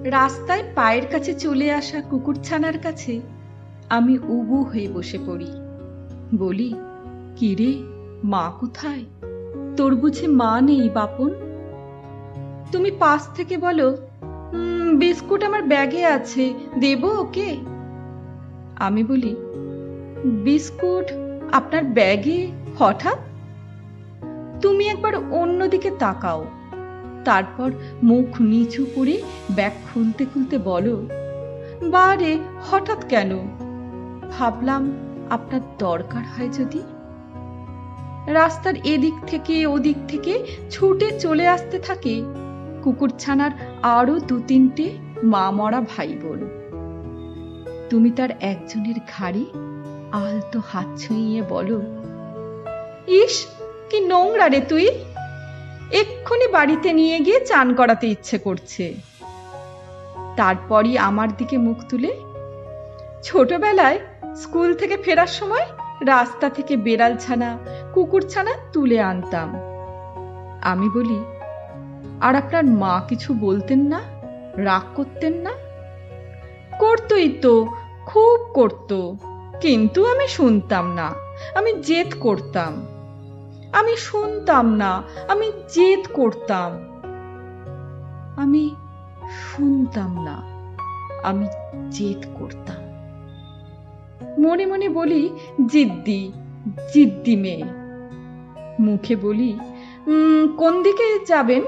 রাস্তায় পায়ের কাছে চলে আসা কুকুরছানার কাছে আমি উবু হয়ে বসে পড়ি। বলি, কিরে, মা কোথায়? তোর বুঝি মা নেই বাপন? তুমি পাশ থেকে বলো, বিস্কুট আমার ব্যাগে আছে, দেব ওকে? আমি বলি, বিস্কুট আপনার ব্যাগে হঠাৎ? তুমি একবার অন্যদিকে তাকাও, তারপর মুখ নিচু করে ব্যাগ খুলতে খুলতে বলো, বারে হঠাৎ কেন? ভাবলাম আপনার দরকার হয় যদি। রাস্তার এদিক থেকে ওদিক থেকে ছুটে চলে আসতে থাকে কুকুরছানার আরো 2-3টে মা মরা ভাই বোন। তুমি তার একজনের ঘাড়ে আলতো হাত ছুঁইয়ে বলো, ইস কি নোংরা রে তুই, এক্ষুনি বাড়িতে নিয়ে গিয়ে চান করাতে ইচ্ছে করছে। তারপরই আমার দিকে মুখ তুলে, ছোটবেলায় স্কুল থেকে ফেরার সময় রাস্তা থেকে বেড়ালছানা কুকুরছানা তুলে আনতাম। আমি বলি, আর আপনার মা কিছু বলতেন না, রাগ করতেন না? করতই তো, খুব করত, কিন্তু আমি শুনতাম না, আমি জেদ করতাম। আমি শুনতাম না, আমি জেদ করতাম। আমি শুনতাম না, আমি জেদ করতাম। মনে মনে বলি, জিদ্দি জিদ্দি মেয়ে। মুখে বলি, কোন দিকে যাবেন?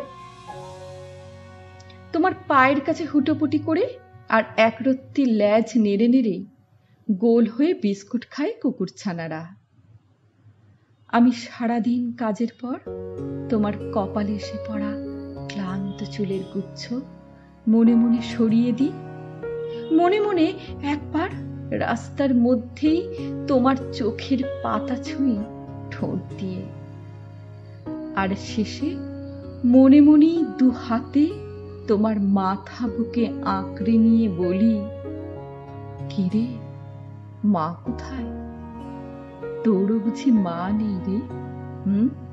তোমার পায়ের কাছে হুটোপুটি করে আর একরত্তি ল্যাজ নেড়ে নেড়ে গোল হয়ে বিস্কুট খায় কুকুরছানারা। আমি সারাদিন কাজের পর তোমার কপালে এসে পড়া ক্লান্ত চুলের গুচ্ছ মনে মনে সরিয়ে দিই, মনে মনে একবার রাস্তার মধ্যেই তোমার চোখের পাতা ছুঁই ঠোঁট দিয়ে, আর শেষে মনে মনেই 2 হাতে তোমার মাথা বুকে আঁকড়ে নিয়ে বলি, কিরে, মা কোথায়? তোরও বুঝি মা নেই রে?